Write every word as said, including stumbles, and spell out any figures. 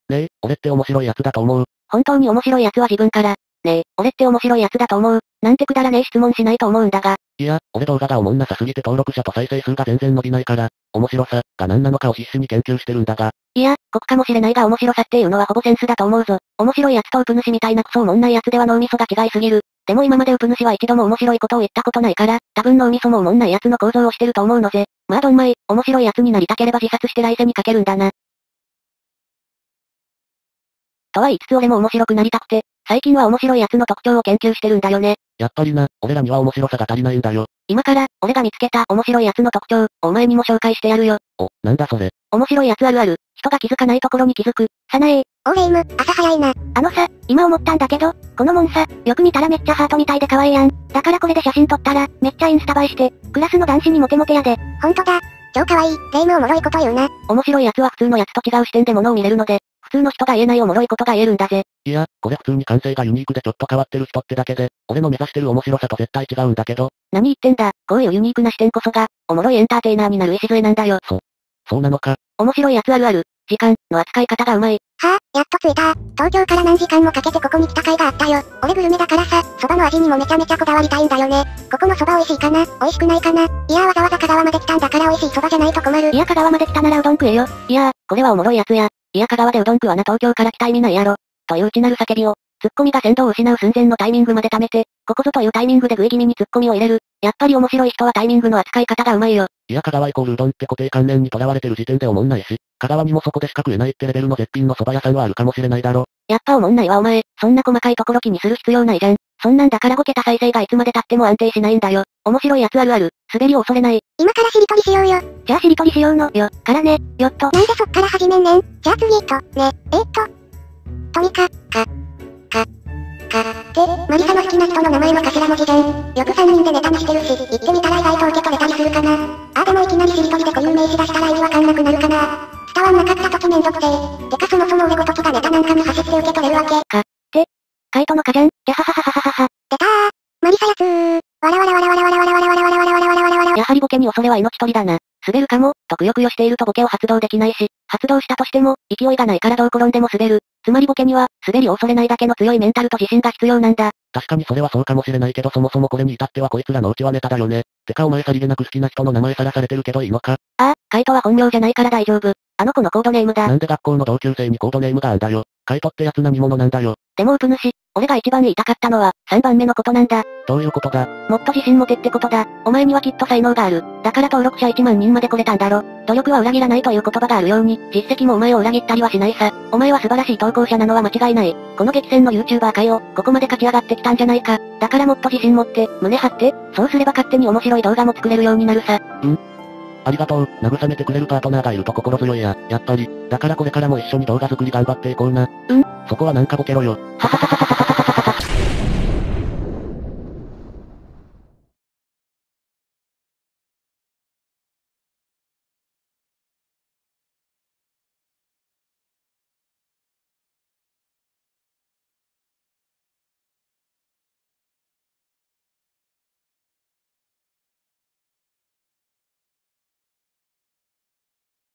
ねえ、俺って面白い奴だと思う。 本当に面白い奴は自分から。ねえ、俺って面白い奴だと思う。なんてくだらねえ質問しないと思うんだが。 いや、俺動画がおもんなさすぎて登録者と再生数が全然伸びないから、面白さが何なのかを必死に研究してるんだが。 いや、酷かもしれないが面白さっていうのはほぼセンスだと思うぞ。面白い奴とウプ主みたいなクソおもんない奴では脳みそが違いすぎる。でも今までウプ主は一度も面白いことを言ったことないから、多分脳みそもおもんない奴の構造をしてると思うのぜ。まあどんまい、面白い奴になりたければ自殺して来世にかけるんだな。とは言いつつ俺も面白くなりたくて、最近は面白い奴の特徴を研究してるんだよね。 やっぱりな、俺らには面白さが足りないんだよ。 今から、俺が見つけた面白い奴の特徴、お前にも紹介してやるよ。 お、なんだそれ。 面白い奴あるある。人が気づかないところに気づく。さなえー。 おーレイム、朝早いな。 あのさ、今思ったんだけど、このもんさ、よく見たらめっちゃハートみたいで可愛いやん。だからこれで写真撮ったら、めっちゃインスタ映えして、クラスの男子にモテモテやで。 ほんとだ。超可愛い。レイムおもろいこと言うな。 面白い奴は普通の奴と違う視点で物を見れるので、普通の人が言えないおもろいことが言えるんだぜ。 いや、これ普通に感性がユニークでちょっと変わってる人ってだけで、俺の目指してる面白さと絶対違うんだけど。 何言ってんだ、こういうユニークな視点こそが、おもろいエンターテイナーになる礎なんだよ。 そ、そうなのか。 面白い奴あるある。時間の扱い方がうまい。 はぁ、やっと着いた。東京から何時間もかけてここに来た甲斐があったよ。俺グルメだからさ、蕎麦の味にもめちゃめちゃこだわりたいんだよね。ここの蕎麦美味しいかな？美味しくないかな？いやわざわざ香川まで来たんだから美味しい蕎麦じゃないと困る。 いや香川まで来たならうどん食えよ。いやー、これはおもろいやつや。いや香川でうどん食わな東京から来た意味ないやろ。という内なる叫びを、ツッコミが鮮度を失う寸前のタイミングまで溜めて、ここぞというタイミングで食い気味にツッコミを入れる。やっぱり面白い人はタイミングの扱い方がうまいよ。 いや香川イコールうどんって固定観念にとらわれてる時点でおもんないし、香川にもそこでしか食えないってレベルの絶品の蕎麦屋さんはあるかもしれないだろ。 やっぱおもんないわお前、そんな細かいところ気にする必要ないじゃん。そんなんだからご桁再生がいつまで経っても安定しないんだよ。面白いやつあるある、滑りを恐れない。 今からしりとりしようよ。 じゃあしりとりしようの、よ、からね、よっと。 なんでそっから始めんねん。じゃあ次と、ね、えー、っと。とにか、か、か、か、って、マリサの好きな人の名前の頭文字じゃん。よくさんにんでネタにしてるし、言ってみたら意外と受け取れたりするかな。あーでもいきなりしりとりで固有名詞出したら意味わかんなくなるかな。伝わんなかった時めんどくせえ。てかそもそも俺ごときがネタなんかに走って受け取れるわけ。 か、って、カイトのかじゃん、キャハハハハハハ。 出たー。マリサやつー。わらわらわらわらわらわらわらわらわらわらわらわらわらわら。 やはりボケに恐れは命取りだな。滑るかも、とくよくよしているとボケを発動できないし、発動したとしても、勢いがないからどう転んでも滑る。つまりボケには、滑りを恐れないだけの強いメンタルと自信が必要なんだ。 確かにそれはそうかもしれないけどそもそもこれに至ってはこいつらのうちはネタだよね。てかお前さりげなく好きな人の名前さらされてるけどいいのか？ ああ、カイトは本名じゃないから大丈夫。あの子のコードネームだ。 なんで学校の同級生にコードネームがあんだよ。カイトってやつ何者なんだよ。 でもウプ主、俺が一番言いたかったのは、さんばんめのことなんだ。 どういうことだ？ もっと自信持てってことだ。お前にはきっと才能がある。だから登録者いちまんにんまで来れたんだろ。努力は裏切らないという言葉があるように、実績もお前を裏切ったりはしないさ。お前は素晴らしい投稿者なのは間違いない。この激戦の YouTuber 界を、ここまで勝ち上がってきたんじゃないか。だからもっと自信持って、胸張って、そうすれば勝手に面白い動画も作れるようになるさ。 うんありがとう。慰めてくれるパートナーがいると心強いや。やっぱり。だからこれからも一緒に動画作り頑張っていこうな。 うんそこはなんかボケろよ。 ははははは。